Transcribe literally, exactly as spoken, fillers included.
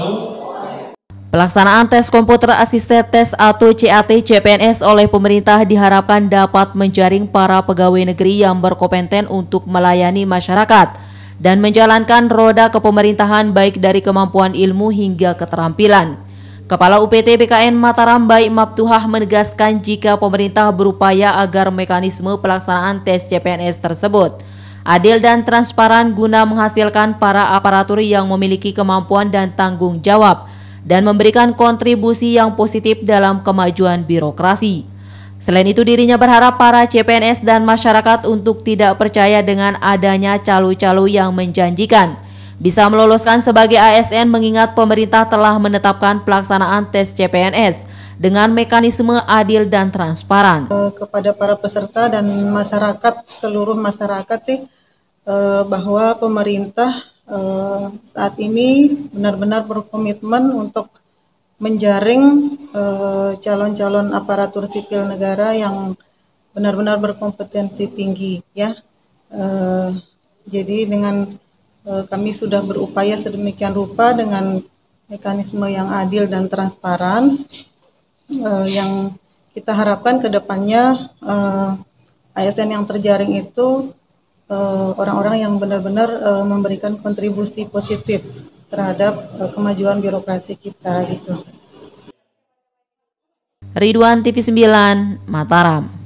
Pelaksanaan tes komputer asisten tes atau C A T C P N S oleh pemerintah diharapkan dapat menjaring para pegawai negeri yang berkompeten untuk melayani masyarakat dan menjalankan roda kepemerintahan baik dari kemampuan ilmu hingga keterampilan. Kepala U P T B K N Mataram Baik Maftuhah menegaskan jika pemerintah berupaya agar mekanisme pelaksanaan tes C P N S tersebut adil dan transparan guna menghasilkan para aparatur yang memiliki kemampuan dan tanggung jawab dan memberikan kontribusi yang positif dalam kemajuan birokrasi. Selain itu, dirinya berharap para C P N S dan masyarakat untuk tidak percaya dengan adanya calo-calo yang menjanjikan bisa meloloskan sebagai A S N, mengingat pemerintah telah menetapkan pelaksanaan tes C P N S dengan mekanisme adil dan transparan. Kepada para peserta dan masyarakat, seluruh masyarakat sih, bahwa pemerintah saat ini benar-benar berkomitmen untuk menjaring calon-calon aparatur sipil negara yang benar-benar berkompetensi tinggi, ya. Jadi dengan kami sudah berupaya sedemikian rupa dengan mekanisme yang adil dan transparan, yang kita harapkan ke depannya A S N yang terjaring itu orang-orang uh, yang benar-benar uh, memberikan kontribusi positif terhadap uh, kemajuan birokrasi kita gitu. Ridwan T V sembilan Mataram.